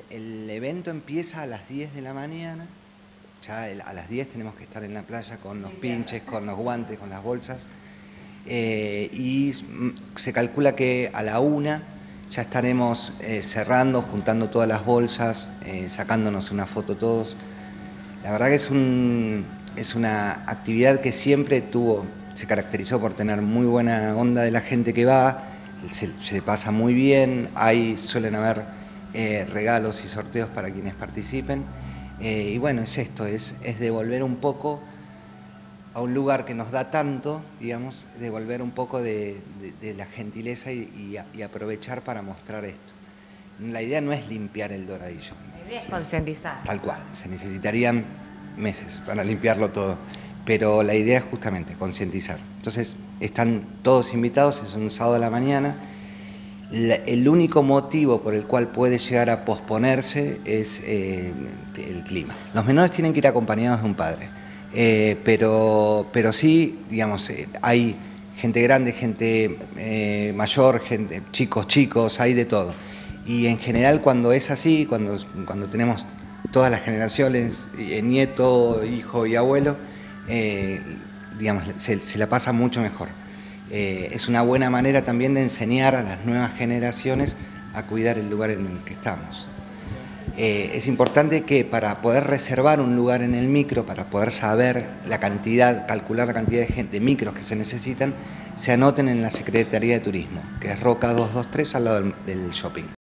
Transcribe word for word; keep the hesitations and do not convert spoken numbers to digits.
el evento empieza a las diez de la mañana, ya a las diez tenemos que estar en la playa con los pinches, con los guantes, con las bolsas, eh, y se calcula que a la una ya estaremos eh, cerrando, juntando todas las bolsas, eh, sacándonos una foto todos. La verdad que es, un, es una actividad que siempre tuvo, se caracterizó por tener muy buena onda de la gente que va, se, se pasa muy bien, hay, suelen haber eh, regalos y sorteos para quienes participen, eh, y bueno, es esto, es, es devolver un poco a un lugar que nos da tanto, digamos, devolver un poco de, de, de la gentileza y, y, y aprovechar para mostrar esto. La idea no es limpiar el Doradillo. La idea es concientizar. Tal cual, se necesitarían meses para limpiarlo todo, pero la idea es justamente concientizar. Entonces, están todos invitados, es un sábado a la mañana. La, el único motivo por el cual puede llegar a posponerse es eh, el clima. Los menores tienen que ir acompañados de un padre, eh, pero, pero sí, digamos, eh, hay gente grande, gente eh, mayor, gente, chicos, chicos, hay de todo. Y en general cuando es así, cuando, cuando tenemos todas las generaciones, eh, nieto, hijo y abuelo, eh, digamos, se, se la pasa mucho mejor. Eh, es una buena manera también de enseñar a las nuevas generaciones a cuidar el lugar en el que estamos. Eh, es importante que para poder reservar un lugar en el micro, para poder saber la cantidad, calcular la cantidad de, gente, de micros que se necesitan, se anoten en la Secretaría de Turismo, que es Roca doscientos veintitrés al lado del, del shopping.